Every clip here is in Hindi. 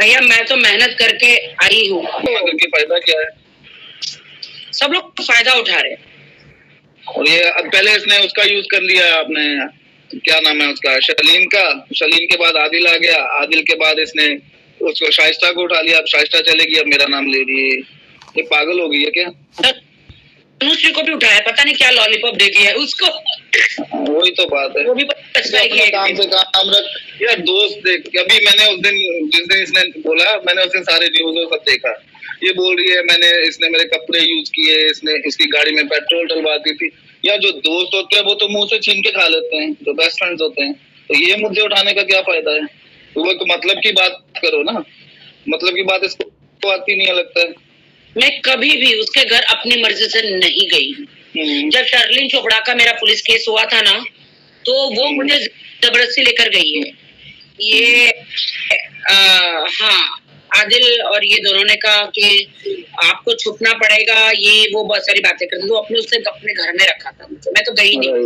भैया मैं तो मेहनत करके आई हूँ, करके फायदा क्या है? सब लोग फायदा उठा रहे हैं। और ये अब पहले इसने उसका यूज कर लिया, आपने क्या नाम है उसका, शलीम का। शलीम के बाद आदिल आ गया, आदिल के बाद इसने उसको शाइस्ता को उठा लिया, अब शाइस्ता चलेगी, अब मेरा नाम ले रही है। ये पागल हो गई है क्या? अनुश्री को भी उठाया, पता नहीं क्या लॉलीपॉप दे दिया है उसको। वही तो बात है, वो भी पछताएगी। काम से काम रख यार। दोस्त देख, अभी मैंने उस दिन जिस दिन इसने बोला, मैंने उस दिन सारे न्यूज़ सब देखा। ये बोल रही है मैंने, इसने मेरे कपड़े यूज किए, इसने इसकी गाड़ी में पेट्रोल डलवा दी थी। यार जो दोस्त होते हैं वो तो मुंह से छीन के खा लेते हैं, जो बेस्ट फ्रेंड्स होते हैं। तो ये मुद्दे उठाने का क्या फायदा है? तो वो मतलब की बात करो ना, मतलब की बात इसको आती नहीं है लगता है। मैं कभी भी उसके घर अपनी मर्जी से नहीं गई। जब शर्लिन चोपड़ा का मेरा पुलिस केस हुआ था ना, तो वो मुझे जबरदस्ती लेकर गई है। ये हाँ, आदिल और ये दोनों ने कहा कि आपको छुपना पड़ेगा, ये वो बहुत सारी बातें करते, तो अपने उससे अपने घर में रखा था। मैं तो गई नहीं,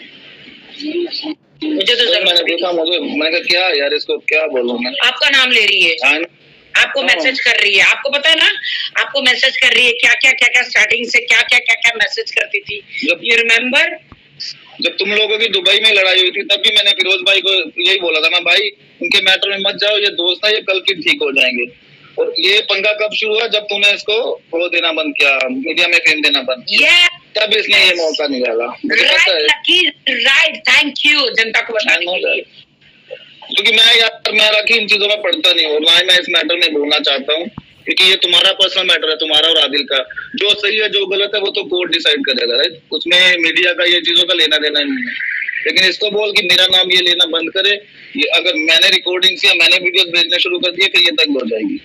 मुझे तो मैंने देखा, मैंने क्या यार इसको क्या बोलूं मैं। आपका नाम ले रही है, आपको मैसेज कर रही है, आपको पता है ना, आपको मैसेज कर रही है। क्या क्या क्या क्या स्टार्टिंग से क्या क्या क्या क्या मैसेज करती थी, यू रिमेम्बर? जब तुम लोगों की दुबई में लड़ाई हुई थी तब भी मैंने फिरोज भाई को यही बोला था ना, भाई उनके मैटर में मत जाओ, ये दोस्त है, ये कल फिर ठीक हो जाएंगे। और ये पंगा कब शुरू हुआ? जब तूने इसको वो देना बंद किया, मीडिया में फेम देना बंद किया, तब इसने ये मौका निकाला। राइट, थैंक यू जनता को बताने के लिए। क्योंकि मैं राखी इन चीजों में पढ़ता नहीं हूँ, ना ही मैं इस मैटर में बोलना चाहता हूँ, क्योंकि ये तुम्हारा पर्सनल मैटर है, तुम्हारा और आदिल का। जो सही है जो गलत है वो तो कोर्ट डिसाइड करेगा, राइट? उसमें मीडिया का ये चीजों का लेना देना नहीं है। लेकिन इसको बोल कि मेरा नाम ये लेना बंद करे, ये अगर मैंने रिकॉर्डिंग्स या मैंने वीडियोस भेजने शुरू कर दिए फिर ये तंग हो जाएगी।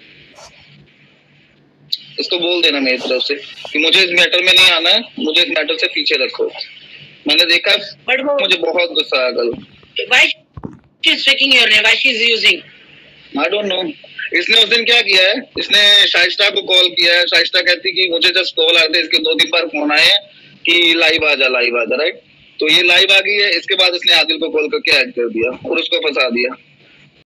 इसको बोल देना मेरी तरफ से कि मुझे इस मैटर में नहीं आना है, मुझे इस मैटर से पीछे रखो। मैंने देखा, मुझे बहुत गुस्सा आया कल। She's faking your name. Why she's using? I don't know. इसने उस दिन क्या किया है, इसने शाइस्ता को कॉल किया है। शाइस्ता कहती कि मुझे जस्ट कॉल आते, इसके 2-3 बार फोन आए हैं कि लाइव आ जा, राइट? तो ये लाइव आ गई है। इसके बाद इसने आदिल को कॉल करके ऐड कर दिया और उसको फंसा दिया।